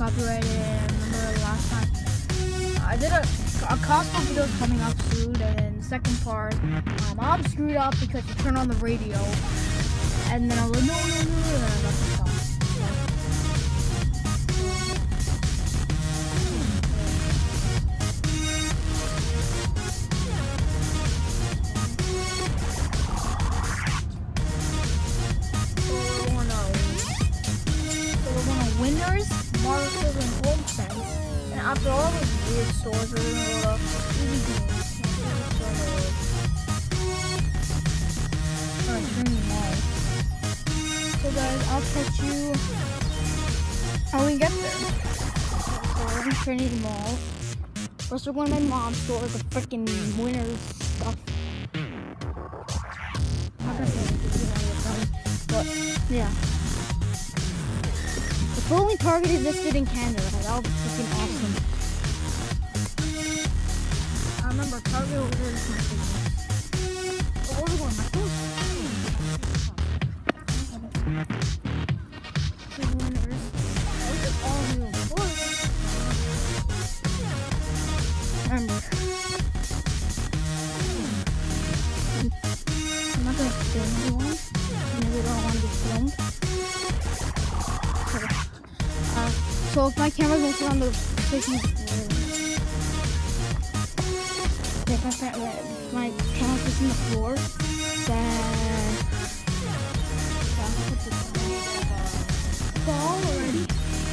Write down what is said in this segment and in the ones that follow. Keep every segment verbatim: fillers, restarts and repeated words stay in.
copyrighted. I remember last time I did a, a Costco video is coming up soon, and then second part, my mom screwed up because she turned on the radio, and then I was like, no, no, no, no, and I left the song. Winners, Marshall, and HomeSense. And after all those weird stores, we're gonna go to Easy Games. Alright, Trinity Mall. So guys, I'll catch you how we get there. So we're in Trinity Mall. First we're going to my mom's store, the freaking Winners stuff. I'm not gonna say anything, but yeah. If only Target existed in Canada, that would be freaking awesome. I remember Target over there is my favorite. Oh, where are we going? My clothes? Winners. Oh, this is all new. Remember. I'm not gonna film anyone. Maybe I don't want to get filmed. Uh, so if my camera's gonna sit on the freaking if my, if my camera sits on the floor, then fall already.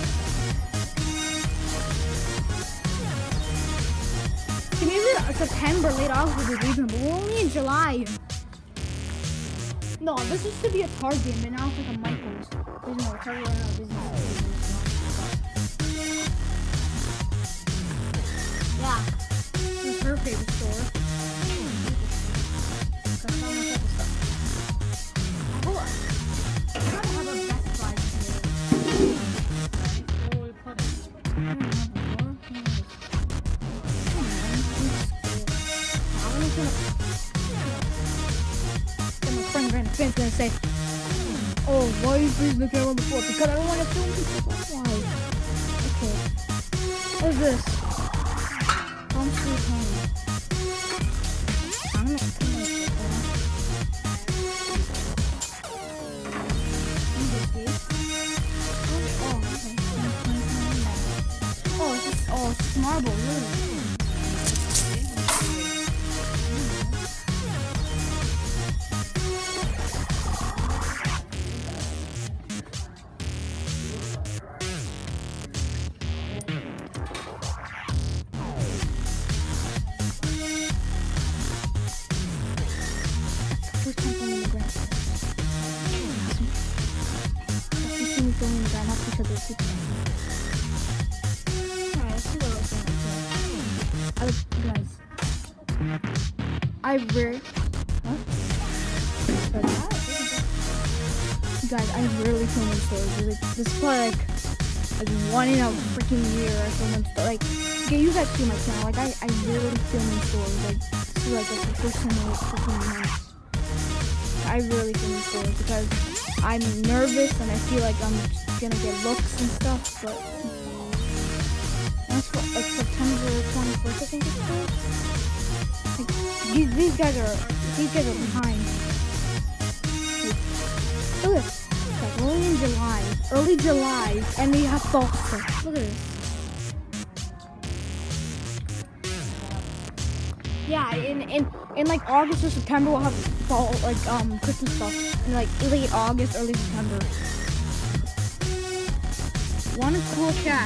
Maybe September, late August would be reasonable. We're only in July. No, this used to be a Target, and now it's like a Michael's. There's no Target right now. There's no. Yeah, this is her favorite store. Oh, I gotta have a Best Buy here. Where we put it? I don't know. I'm gonna. Then my friend ran a fence gonna say, "Oh, why are you please looking around the floor?" Because I don't want to film people. That's why. Okay. What is this? Home sweet home. I'm not too much of that. Oh, okay. Oh, it's just all marble, really. I rarely, huh? Guys, I rarely film in stores. Like, this is probably like, like one in a freaking year I film in stores. Like, okay, you guys see my channel. Like, I, I rarely film in stores. Like, this is like, like the first time in like freaking months. I rarely film in stores because I'm nervous and I feel like I'm gonna get looks and stuff. But that's what, like September twenty-first, I think it's called. Like, these, these guys are these guys are behind. Like, look at this. It's like early in July, early July, and they have fall stuff. Look at this. Yeah, in in in like August or September we'll have fall like um Christmas stuff. In like late August, early September. One cool cat.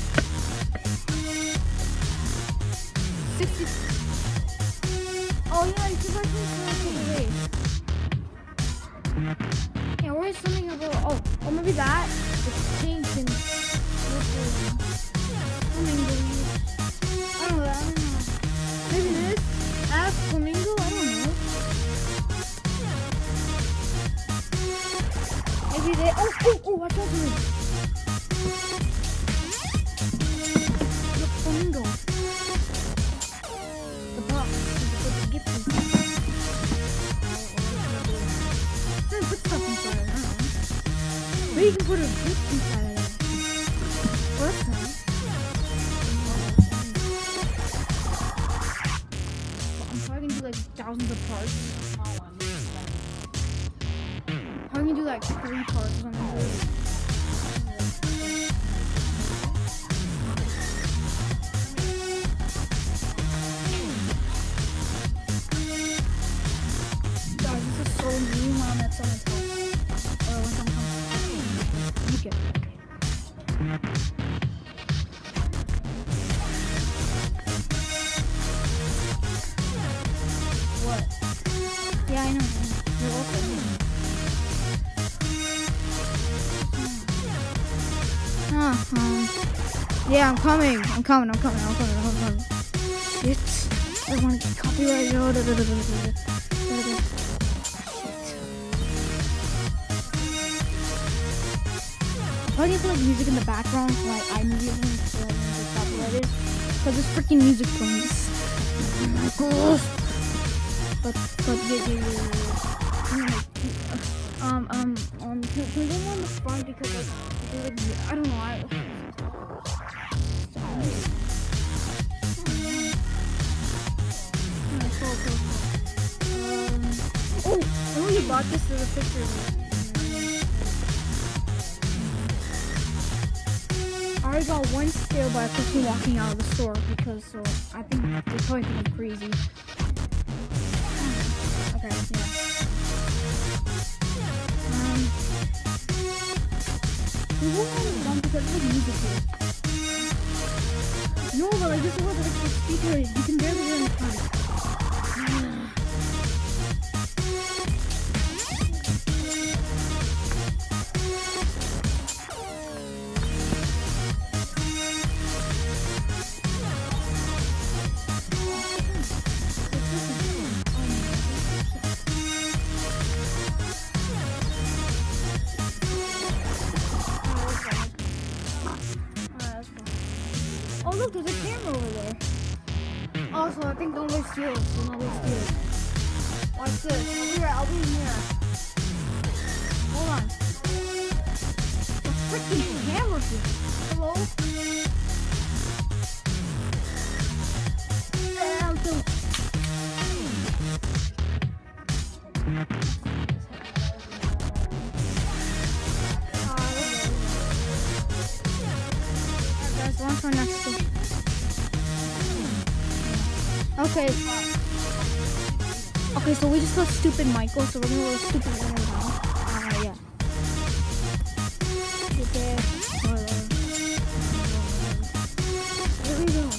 Sixty. Oh yeah, you should actually for the race. Yeah, where is something about? Oh, oh maybe that. It's pink and flamingo. I don't know. I don't know. Maybe this. F flamingo. I don't know. Maybe they. Oh, oh, oh! Watch out for me. Look, flamingo. Put stuff inside, I don't know. Maybe you can put a gift inside of it. First time. I'm probably gonna do like thousands of parts. I'm gonna do like three parts. I'm gonna do Guys, this is so mean when I'm at someone's house. Or when someone comes. You get it. What? Yeah, I know. You're welcome. Ah, um, yeah, I'm coming. I'm coming. I'm coming. I'm coming. I'm coming. Shit. I want to get copyrighted. Oh, da, da, da, da, da, da, da, da. Why do you put like music in the background for like iMovie and so like copyrighted? Because this freaking music plays. Oh my god. But but yeah yeah yeah. yeah. Um um um can, can we go on the front because like, like I don't know I. Um, oh, I know you bought this as a picture of it. I already got one stare by a person walking out of the store because so I think they probably think I'm crazy. Okay, yeah. Um, we won't have it done because there's music here. No, but like this is what like the speaker is. You can barely hear in the front. Oh look, there's a camera over there. Also, I think don't waste fuel. Do not waste fuel. Watch this. I'll be right. I'll be in here. Hold on. The freaking camera here. Hello? Yeah, I'm so. One for next one. Okay. Okay, so we just got stupid Michael, so we're gonna go stupid Michael now. Uh, yeah. Okay. Where are we going?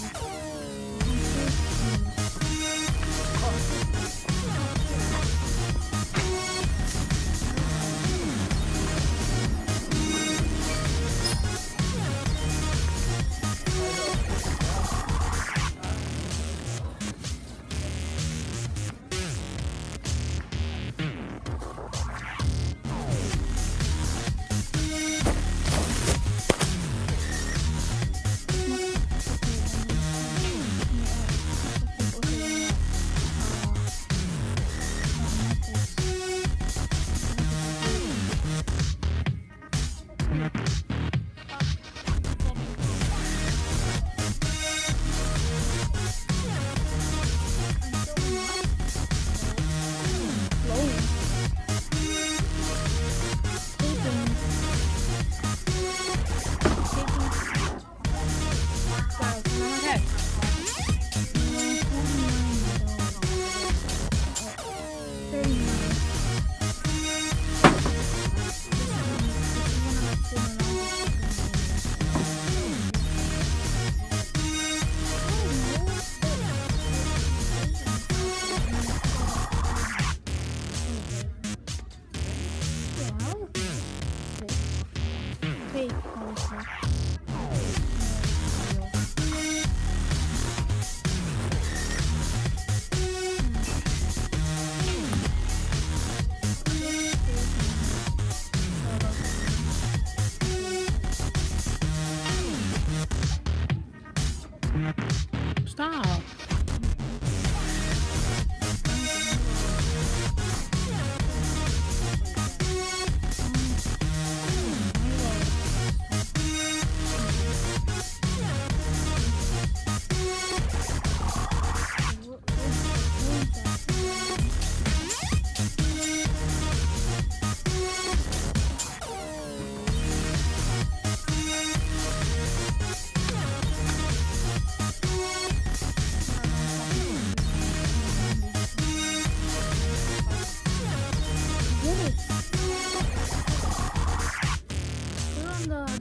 Stop.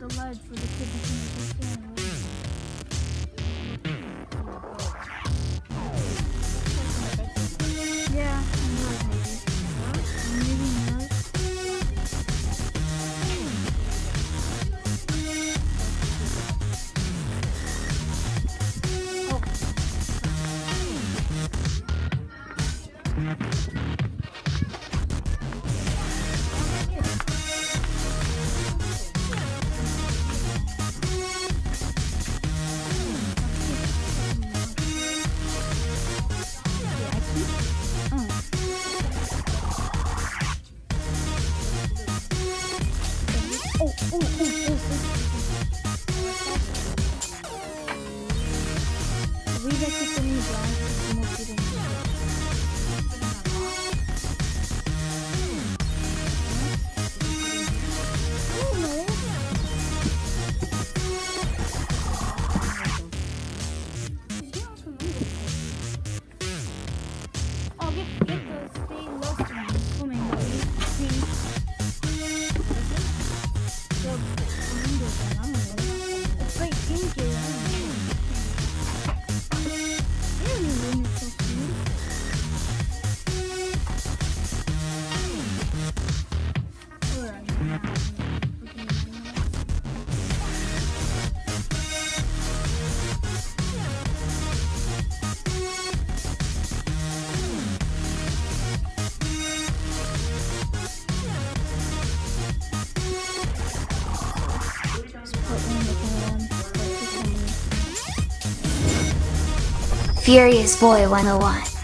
the ledge for the kid to finish his game. Yeah, maybe. Maybe not. Oh, oh, oh, oh, we got to finish that. Oh, get, get the stay lost one. Swimming, please. It's like pink here. Furious Boy one oh one.